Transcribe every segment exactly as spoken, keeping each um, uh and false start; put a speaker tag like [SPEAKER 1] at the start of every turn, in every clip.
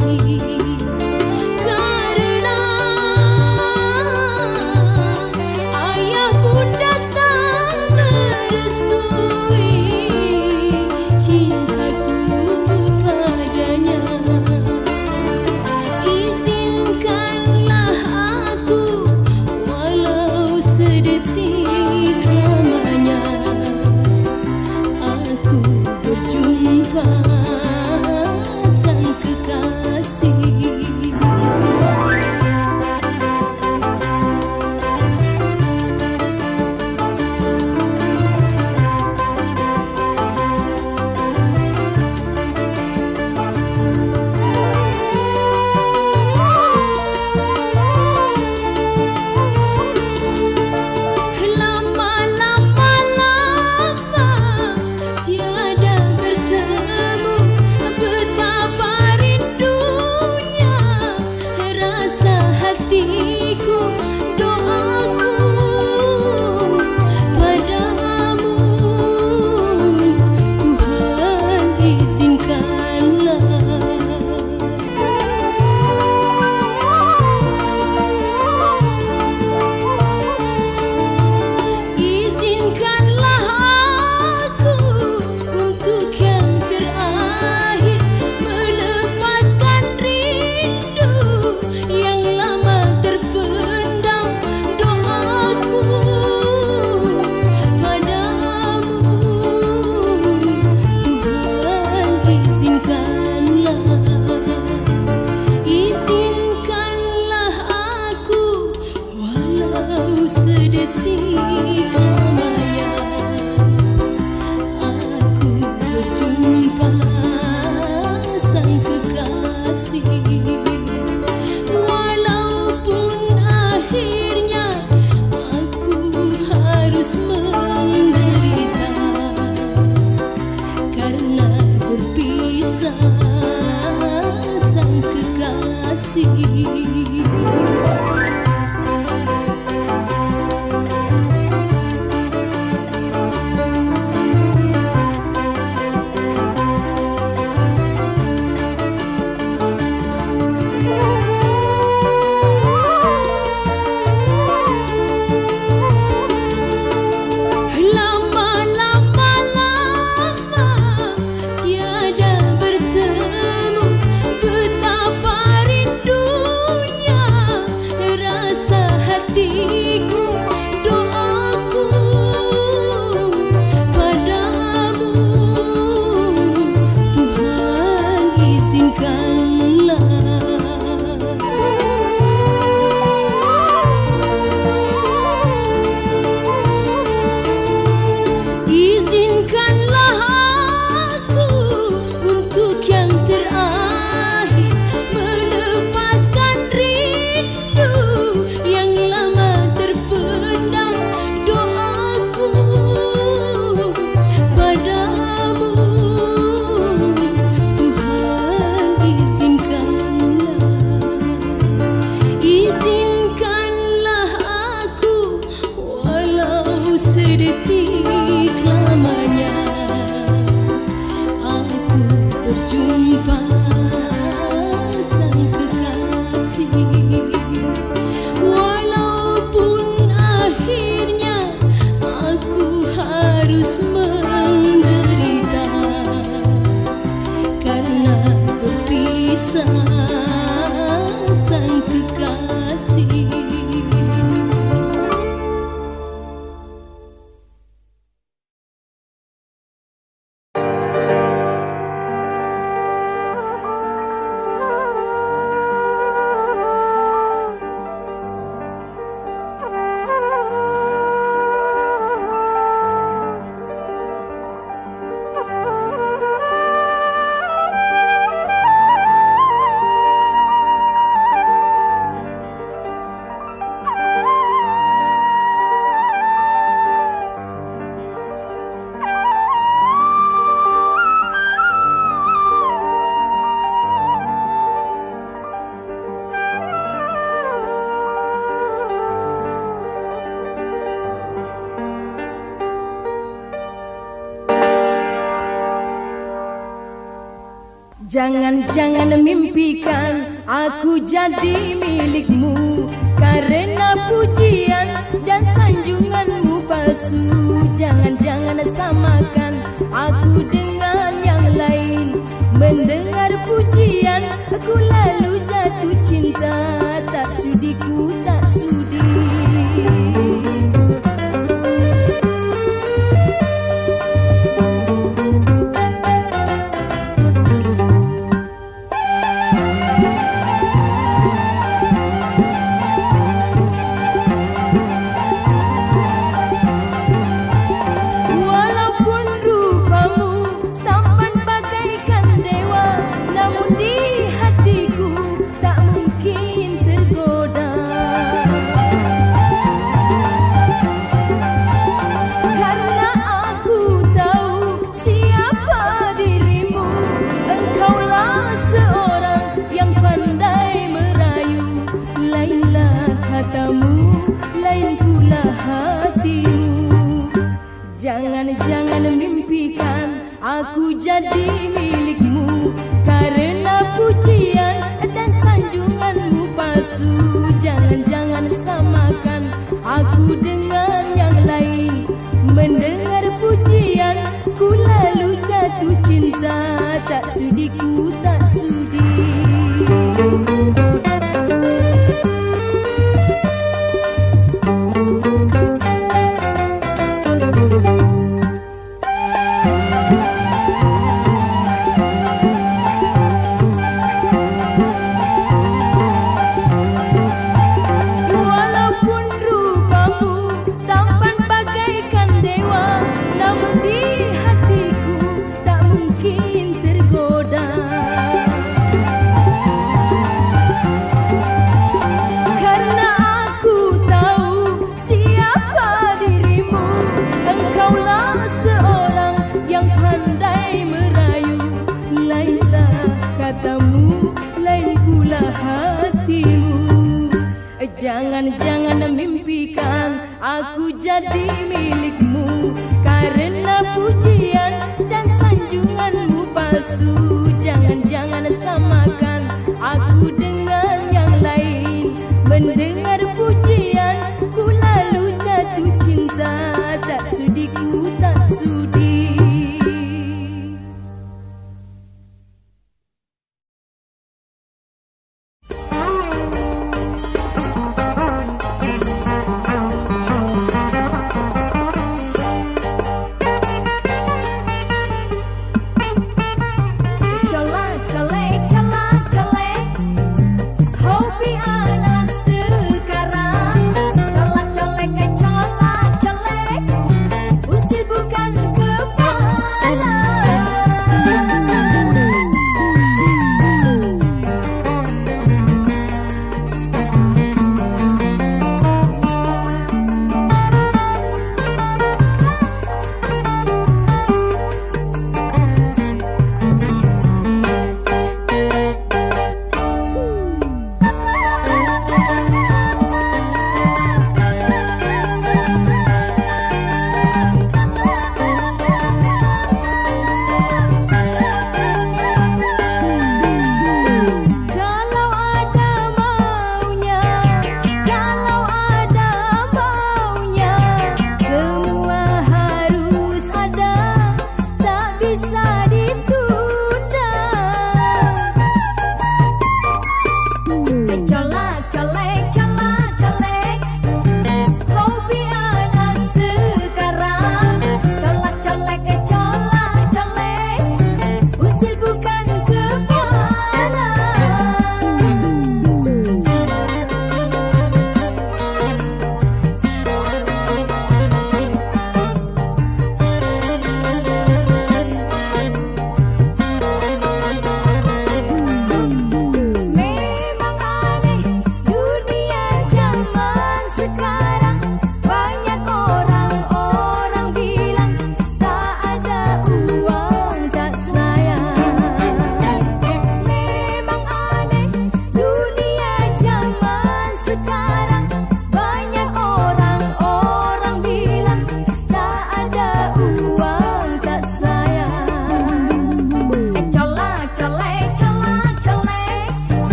[SPEAKER 1] Karena ayah bunda tak merestui cintaku padanya. Izinkanlah aku walau sedetik lamanya aku berjumpa sang kekasih. Sedetik lamanya aku berjumpa sang kekasih. Walaupun akhirnya aku harus menderita karena berpisah sang kekasih.
[SPEAKER 2] Jangan-jangan mimpikan aku jadi milikmu, karena pujian dan sanjunganmu palsu. Jangan-jangan samakan aku dengan yang lain. Mendengar pujian aku lalu jatuh cinta. Tak sudi ku, tak sudi. Jangan-jangan mimpikan aku jadi milikmu, karena pujian dan sanjunganmu palsu. Jangan-jangan samakan aku dengan yang lain. Mendengar pujian ku lalu jatuh cinta. Tak sudi ku, tak sudi. Jangan-jangan mimpikan aku jadi milikmu, karena pujian dan sanjunganmu palsu. Jangan-jangan samakan aku dengan yang lain. Mendengar pujian ku lalu jatuh cinta. Tak sudi ku, tak sudi.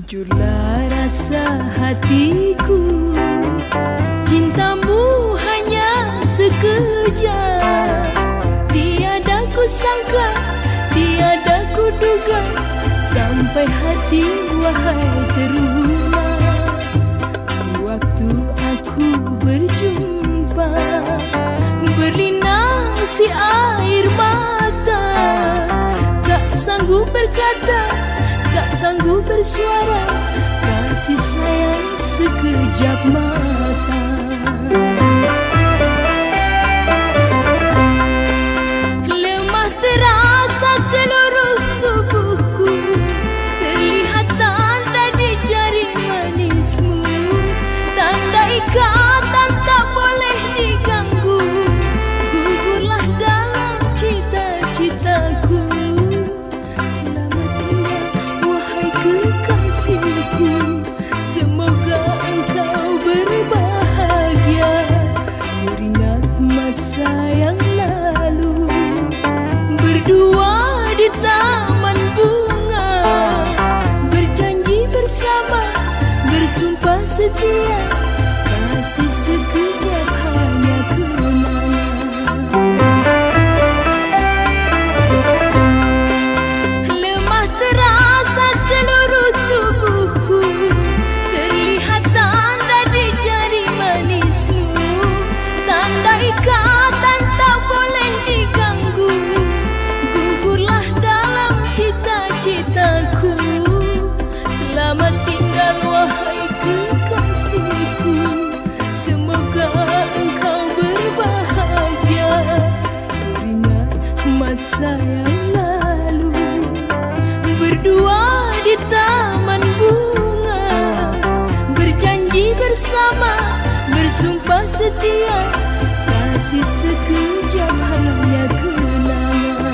[SPEAKER 2] Jujurlah rasa hatiku, cintamu hanya sekejap. Tiada ku sangka, tiada ku duga, sampai hati wahai terulang. Di waktu aku berjumpa, berlinang si air mata. Tak sanggup berkata, tak sanggup bersuara, kasih sayang sekejap mata. Lemah terasa seluruh tubuhku, terlihat tanda di jari manismu. Tanda ikatan tak boleh diganggu, gugurlah dalam cita-citaku. Kekasihku, semoga engkau berbahagia, teringat masa yang lalu, berdua di taman bunga, berjanji bersama, bersumpah setia, kasih sekejap hanya kenangan. Lemah terasa seluruh tubuhku, terlihat tanda di jari manismu. Tanda ikatan tak boleh diganggu, gugurlah dalam cita-citaku. Selamat tinggal wahai kekasihku, semoga engkau berbahagia, teringat masa yang lalu, berdua di taman bunga, berjanji bersama, bersumpah setia, kasih sekejap hanya kenangan.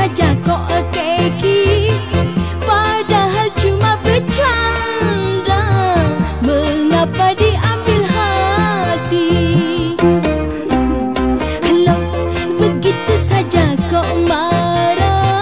[SPEAKER 1] saja kau keki, padahal cuma bercanda. Mengapa diambil hati? Hello, begitu saja kau marah.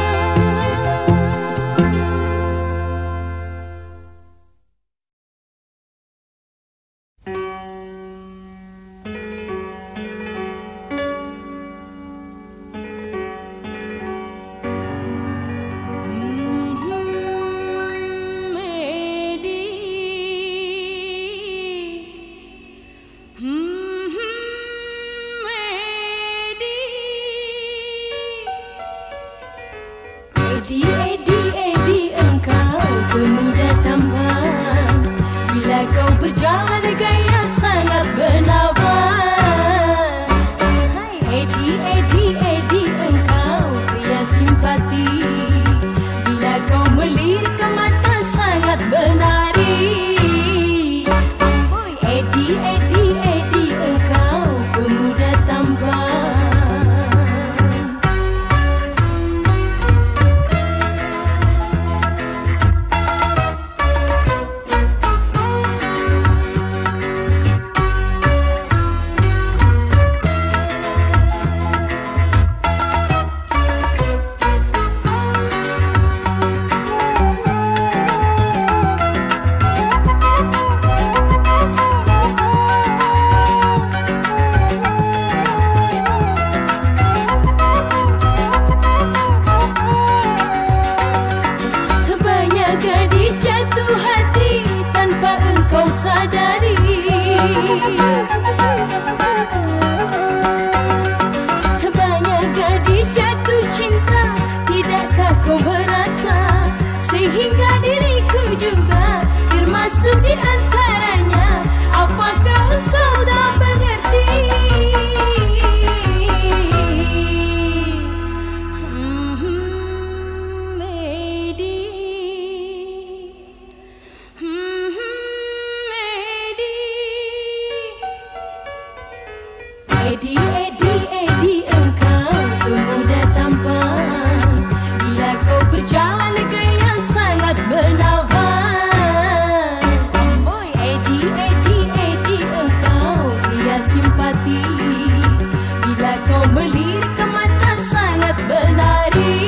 [SPEAKER 1] Edi, Edi, Edi, engkau pemuda tampan. Bila kau berjalan gaya sangat menawan. Hai Edi, Edi, Edi, engkau pria simpati. Bila kau melirik ke mata sangat menari. Edi, Edi, Edi, engkau pemuda tampan. Sadari banyak gadis jatuh cinta, tidakkah kau merasa? Sehingga diriku juga termasuk di antaranya. Apakah engkau tak mengerti? Hmm, Edi. Edi, Edi, Edi, engkau pemuda tampan. Bila kau berjalan gaya sangat menawan. Amboi Edi, Edi, Edi, engkau pria simpati. Bila kau melirik ke mata sangat menari.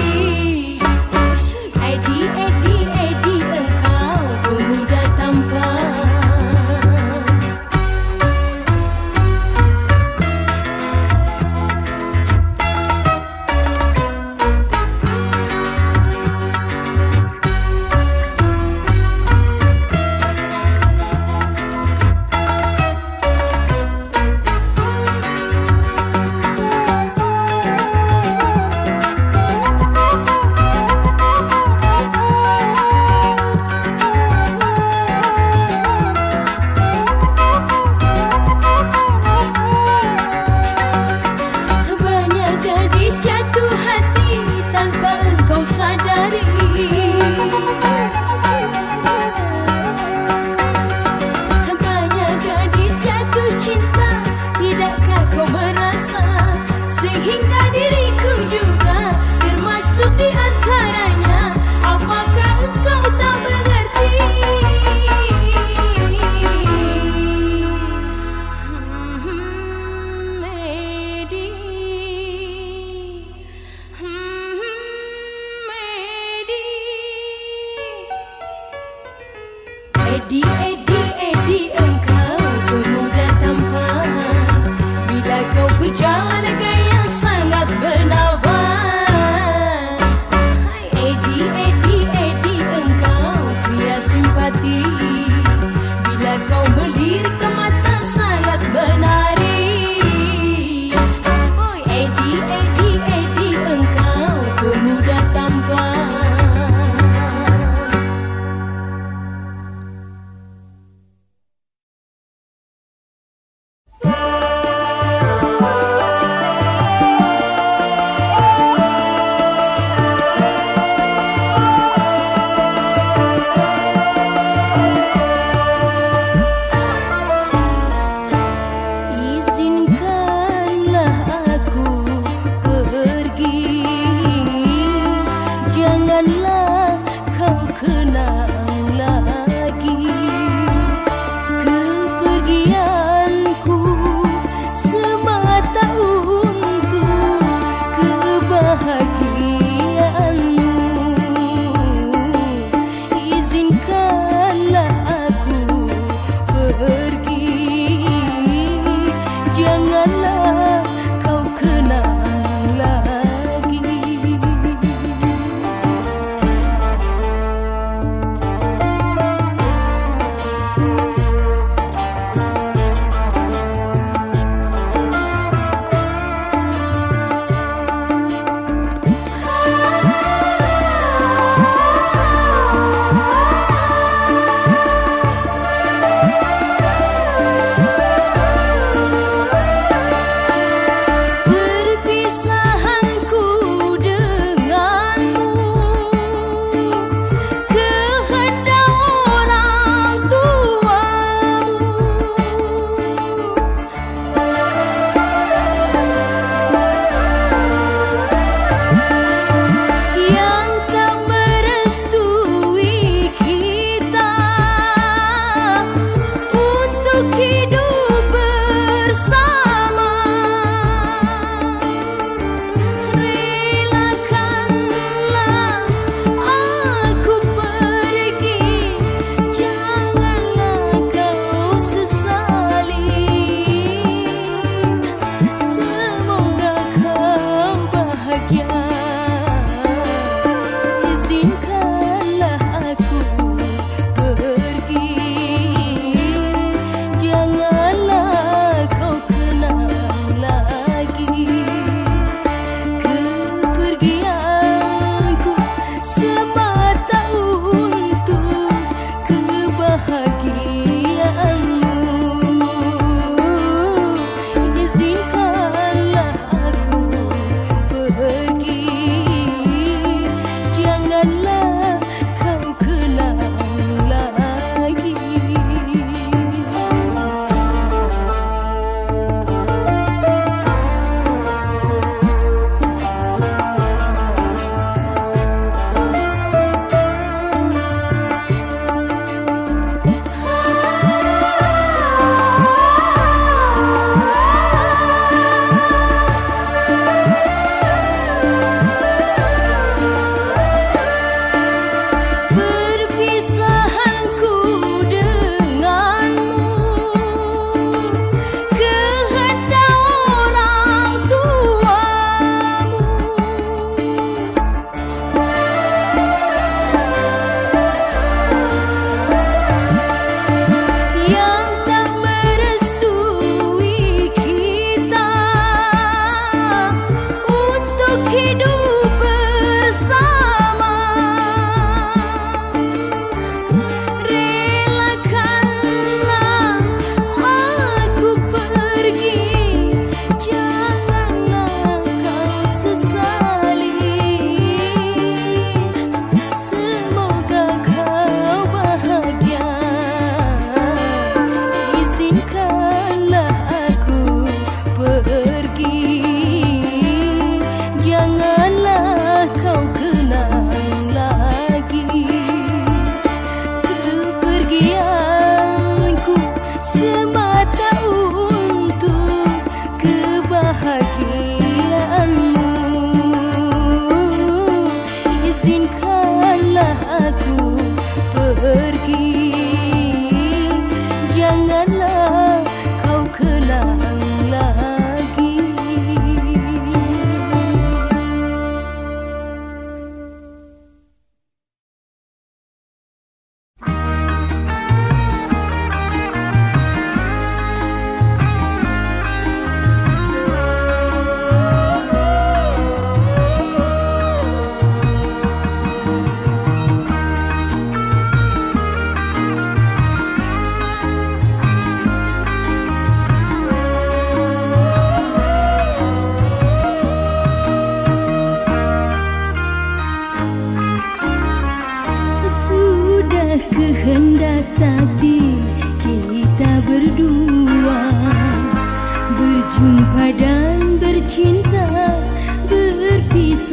[SPEAKER 1] Edi, Edi, Edi, engkau pemuda tampan. Banyak gadis jatuh cinta, tidakkah kau merasa? Sehingga diriku juga termasuk di antaranya. Apakah engkau tak mengerti? Hmm, Edi. Edi, Edi, Edi, engkau pemuda tampan. Bila kau berjalan gaya sangat menawan. Hai Edi, Edi, Edi, engkau pria simpati. Bila kau melirik ke mata sangat menari. Oh Edi, Edi, Edi, engkau pemuda tampan.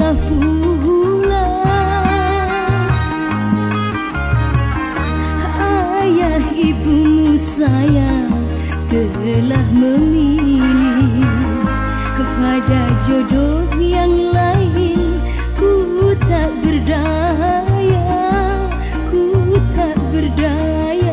[SPEAKER 2] berpisah pula. Ayah ibumu sayang telah memilih pada jodoh yang lain. Ku tak berdaya, ku tak berdaya.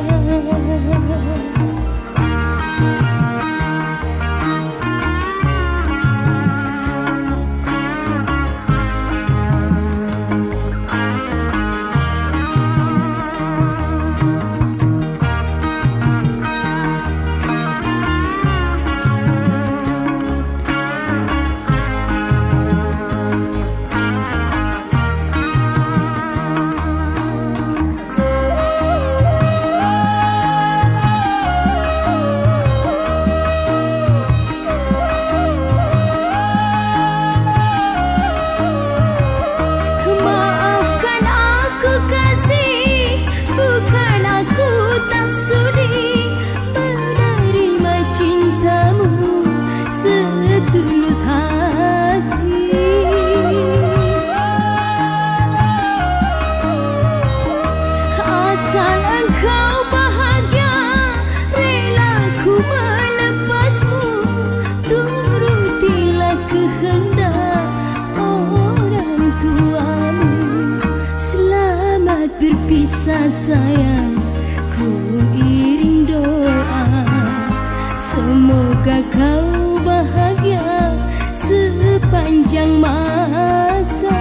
[SPEAKER 2] Berpisah sayang, ku iring doa, semoga kau bahagia sepanjang masa.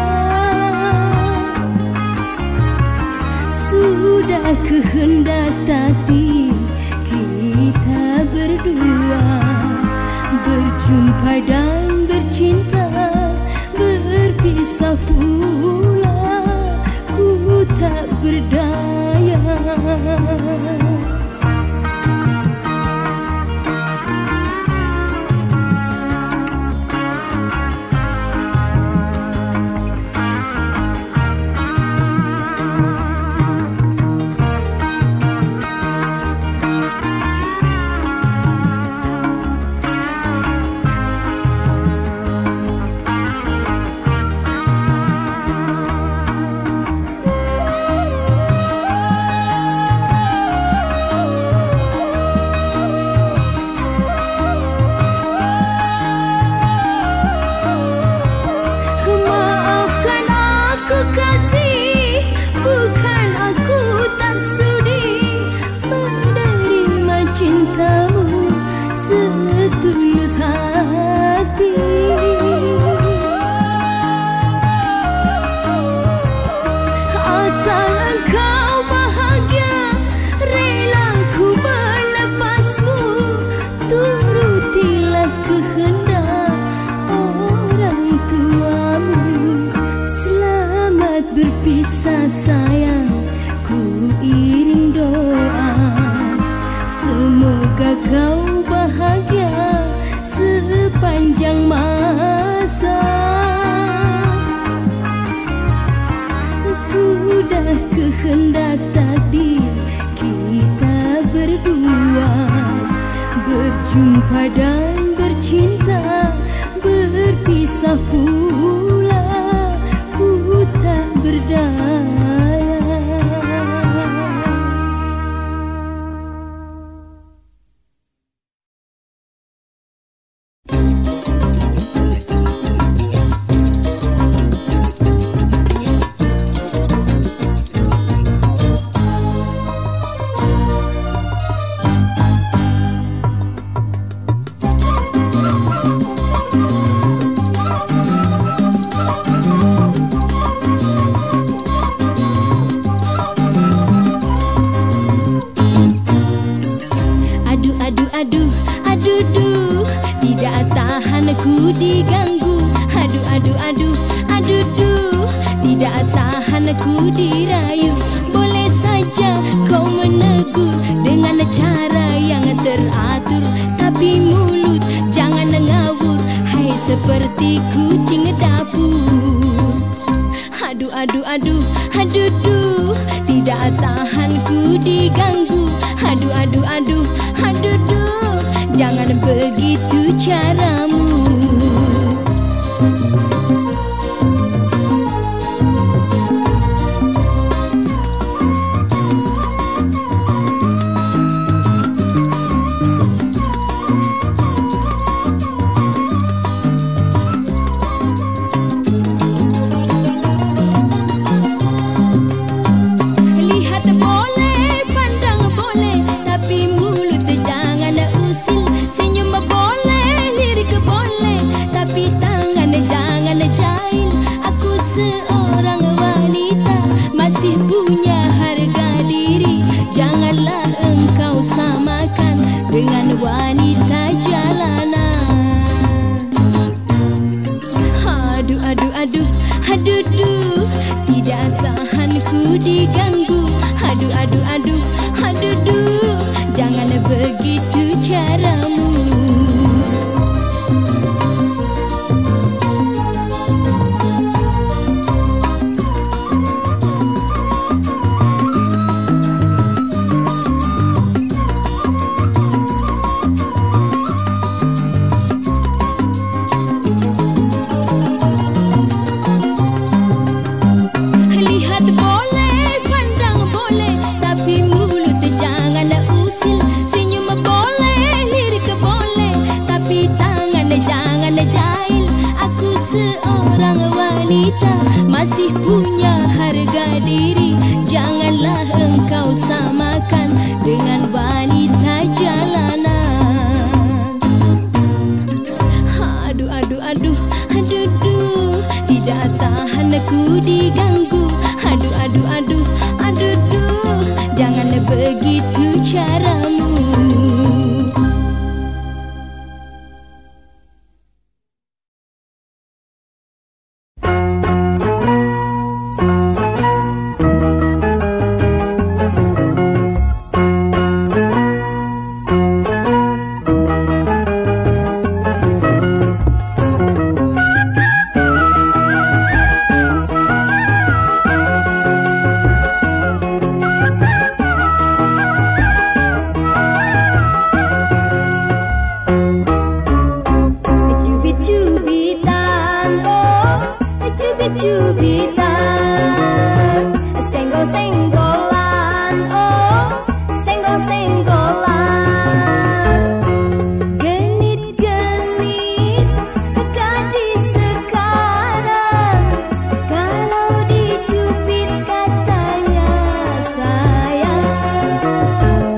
[SPEAKER 2] Sudah kehendak takdir kita berdua berjumpa dan bercinta, berpisah pula. Ku tak berdaya. Berpisah sayang, ku iring doa, semoga kau bahagia sepanjang masa. Sudah kehendak takdir kita berdua berjumpa dan bercinta, berpisah pula. Ku tak berdaya. Ku diganggu, aduh aduh aduh aduh duh, tidak tahan ku dirayu. Boleh saja kau menegur dengan cara yang teratur, tapi mulut jangan ngawur, hai seperti kucing dapur. Aduh aduh aduh aduh duh, tidak tahan ku diganggu, aduh aduh aduh aduh duh, jangan begitu caramu. du, tidak tahan ku diganggu. Aduh, aduh, aduh, aduh, du, jangan begitu caramu. Masih punya harga diri, janganlah engkau samakan dengan wanita jalanan. Aduh, aduh, aduh, aduh, duh, tidak tahan ku diganggu. Aduh, aduh, aduh, aduh, duh, jangan begitu caramu. Cubitan, senggol-senggolan, oh, senggol-senggolan. Genit-genit gadis sekarang, kalau dicubit katanya sayang.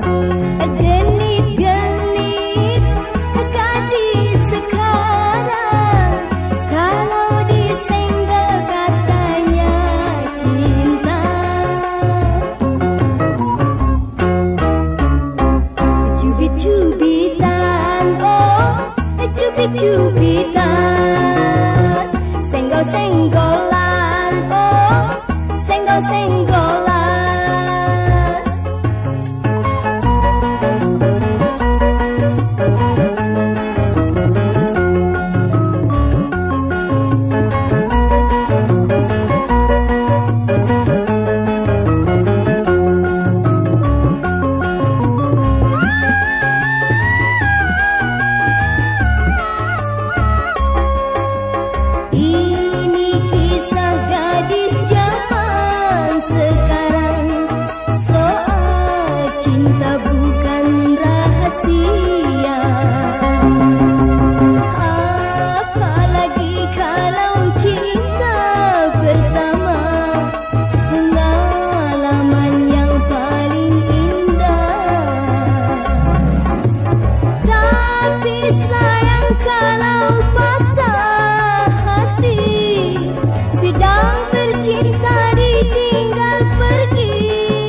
[SPEAKER 2] Genit-genit gadis sekarang, kalau disenggol katanya cinta. Cubit-cubitan, oh, cubit-cubitan, senggol-senggolan, oh, senggol-senggolan. Ini kisah gadis zaman sekarang, soal cinta bukan rahasia. Apalagi kalau cinta pertama, pengalaman yang paling indah. Tapi sayang kalau patah hati, sedang bercinta ditinggal pergi,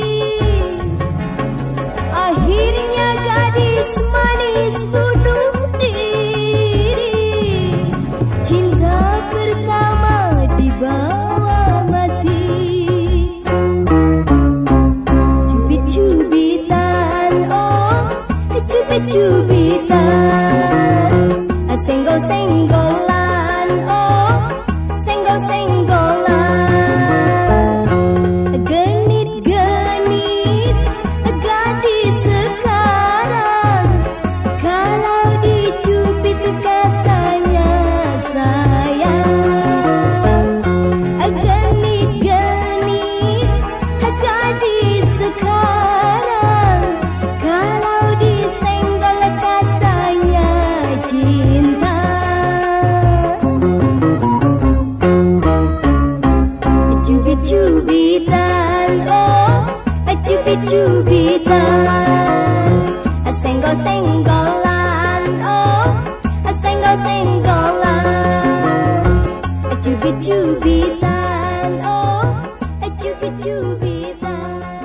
[SPEAKER 2] akhirnya gadis manis bunuh diri. Cinta pertama dibawa mati. Cubit-cubitan, oh, cubit-cubitan, senggol-senggolan, oh, senggol-senggolan. Genit-genit gadis sekarang, kalau dicubit katanya sayang. Genit-genit gadis sekarang, kalau disenggol katanya cinta. Cubit-cubitan, oh, cubit-cubitan, senggol-senggolan, oh, senggol-senggolan. Cubit-cubitan, oh, cubit-cubitan.